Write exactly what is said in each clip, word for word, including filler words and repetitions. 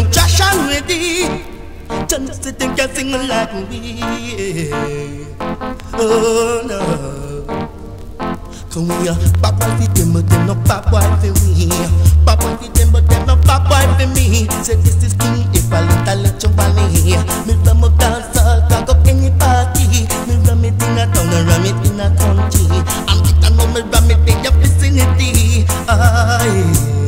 them trash and ready. Just to think can sing like me. Oh no. Come here, pop wife with them, but them no pop wife for me. Pop wife with them, but them no pop wife for me. Say this is king, if I let I let you money. Me from a dance hall, cock up any party. Me ram it in a town, and ram it in a country. I'm it and me ram it in your vicinity. Aye.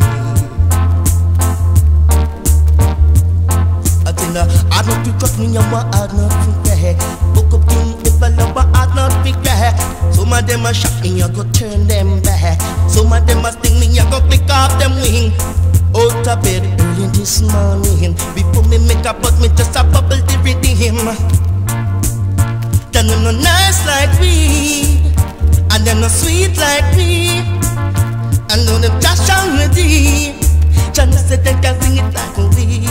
I think I don't you trust me, I'm a hard not to pay. Book up king, if I love a hard not to pay. Some of them a shock me, I go turn them back. Some of them a sting me, I go pick off them wing. Out of bed early this morning. Before me make a buzz, me just a bubble the rhythm. Them no nice like me, and them no sweet like me. And know them trash already. Tryna say they can sing it like me.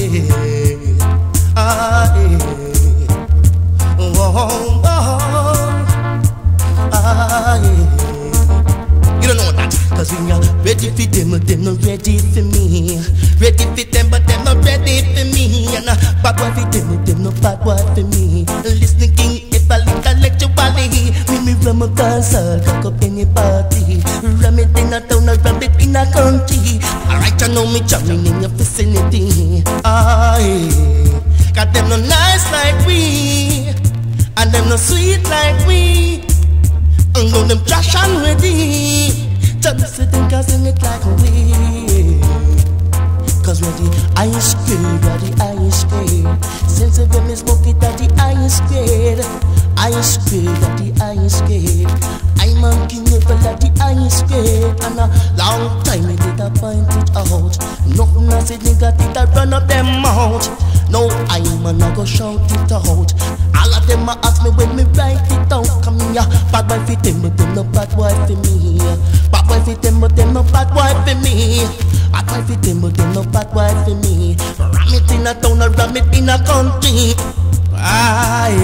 Ah, yeah. Oh, oh. Ah, yeah. You don't know that. Cause we are ready for them, but them not ready for me. Ready for them, but them not ready for me. And uh, bad boy for them, but them not bad boy for me. Listening king, if I intellectually. Me me ram a dance, I'll cock up any party. Ram it in a town, or ram it in a country. Alright, you know me jamming in your vicinity. Ah, yeah. Got them no nice like we, and them no sweet like we. And know them trash and ready. Just sit and sing it like we. Cause we're the ice cream, we're the ice cream. Since the them is smoke it at the ice cream. Ice cream at the ice cream. I'm a king of at the ice cream. And a long time I did I point it out. Nothing I said nigga did I run up them out. No, I'm a go shout it out. All of them a ask me when me write it out. Come here, bad boy fit them, but them no bad boy for me. Bad boy fit them, but them no bad boy for me. Bad boy fit them, but them no bad boy for me. Ram it in a town or ram it in a country. Aye,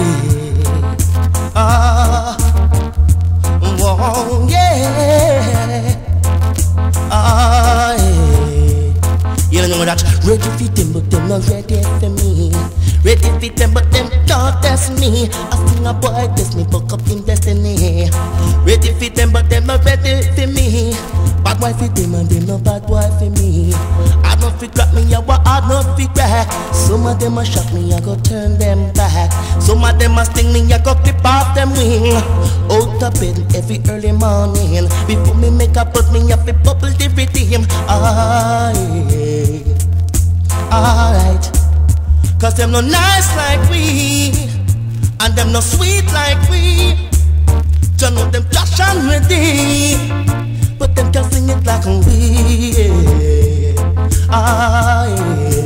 ah, oh yeah, aye. You don't know that. Ready for them, but them not ready for me. Ready for them, but them can't test me. I sing a boy test me, fuck up in destiny. Ready for them, but them not ready for me. Bad boy for them, and them no bad boy for me. I don't fit grab me, I want I don't fit back. Some of them a shock me, I go turn them back. Some of them a sting me, I go clip off them wing. Out of bed every early morning. Before me make a buzz, me have to bubble the rhythm. Aye. Alright, cause them no nice like we, and them no sweet like we. You know them trash and ready, but them can sing it like we. Ah, yeah.